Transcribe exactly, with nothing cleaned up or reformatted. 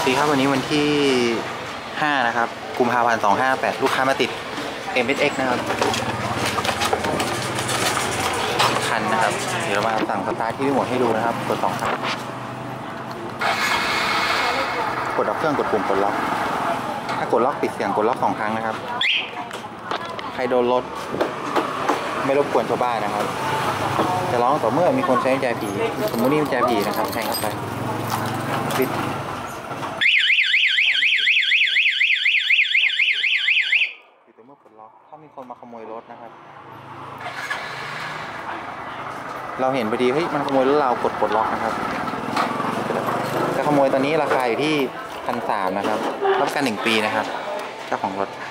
ดีครับวันนี้วันที่ห้านะครับกุมภาพันธ์สองห้าแปดลูกค้ามาติด เอ็ม เอส เอ็กซ์ นะครับคันนะครับเดี๋ยวเรามาสั่งสตาร์ทที่รีโมทให้ดูนะครับกดสองครั้งกดดับเครื่องกดปุ่มกดล็อกถ้ากดล็อกปิดเสียงกดล็อกสองครั้งนะครับใครโดนรถไม่รบกวนชาวบ้านนะครับจะร้องต่อเมื่อมีคนใช้กุญแจผีสมมุตินี่กุญแจผีนะครับแทงเข้าไปปิดปิดต่อเมื่อกดล็อกถ้ามีคนมาขโมยรถนะครับเราเห็นพอดีเฮ้ยมันขโมยรถเรากดปลดล็อกนะครับจะขโมยตอนนี้ราคาอยู่ที่พันสามนะครับรับประกันหนึ่งปีนะครับเจ้าของรถ